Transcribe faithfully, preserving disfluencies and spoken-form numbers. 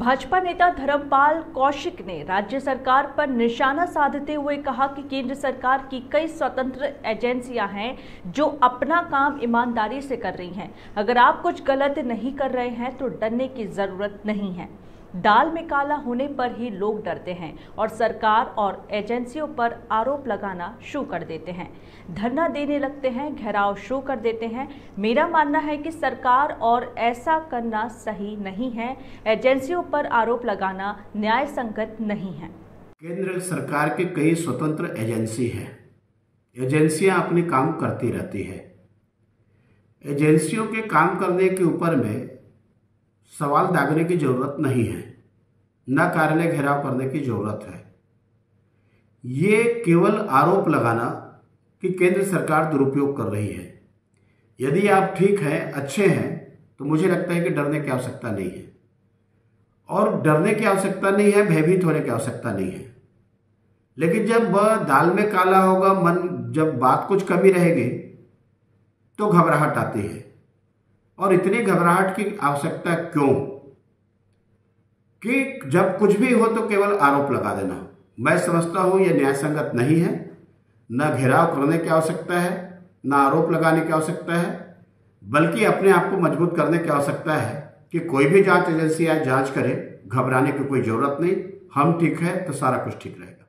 भाजपा नेता धर्मपाल कौशिक ने राज्य सरकार पर निशाना साधते हुए कहा कि केंद्र सरकार की कई स्वतंत्र एजेंसियां हैं जो अपना काम ईमानदारी से कर रही हैं। अगर आप कुछ गलत नहीं कर रहे हैं तो डरने की जरूरत नहीं है। दाल में काला होने पर ही लोग डरते हैं और सरकार और एजेंसियों पर आरोप लगाना शुरू कर देते हैं, धरना देने लगते हैं, घेराव शुरू कर देते हैं। मेरा मानना है कि सरकार और ऐसा करना सही नहीं है। एजेंसियों पर आरोप लगाना न्याय संगत नहीं है। केंद्र सरकार की कई स्वतंत्र एजेंसी हैं। एजेंसियां अपने काम करती रहती है। एजेंसियों के काम करने के ऊपर में सवाल दागने की जरूरत नहीं है, न कार्यालय घेराव करने की जरूरत है। ये केवल आरोप लगाना कि केंद्र सरकार दुरुपयोग कर रही है। यदि आप ठीक हैं, अच्छे हैं, तो मुझे लगता है कि डरने की आवश्यकता नहीं है। और डरने की आवश्यकता नहीं है, भयभीत होने की आवश्यकता नहीं है। लेकिन जब दाल में काला होगा, मन जब बात कुछ कमी रहेगी तो घबराहट आती है। और इतनी घबराहट की आवश्यकता क्यों कि जब कुछ भी हो तो केवल आरोप लगा देना। मैं समझता हूं यह न्याय संगत नहीं है। न घेराव करने की आवश्यकता है, न आरोप लगाने की आवश्यकता है, बल्कि अपने आप को मजबूत करने की आवश्यकता है कि कोई भी जांच एजेंसी आए, जांच करे। घबराने की कोई जरूरत नहीं। हम ठीक है तो सारा कुछ ठीक रहेगा।